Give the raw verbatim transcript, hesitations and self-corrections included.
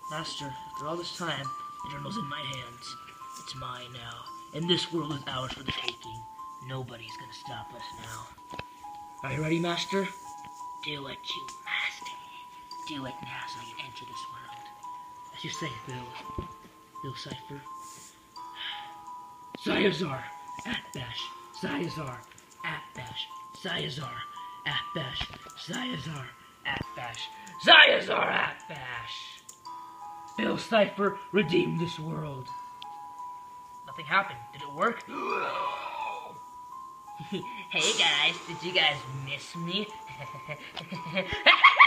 Master, after all this time, the journal's in my hands. It's mine now, and this world is ours for the taking. Nobody's gonna stop us now. Are you ready, Master? Do what you must. Do it now so you can enter this world. As you say, Bill. Bill Cipher. Sayazar, Atbash, Sayazar, Atbash, Sayazar, Atbash, Sayazar, Atbash, Sayazar, Atbash. Bill Cipher redeemed this world. Nothing happened. Did it work? Hey guys, did you guys miss me?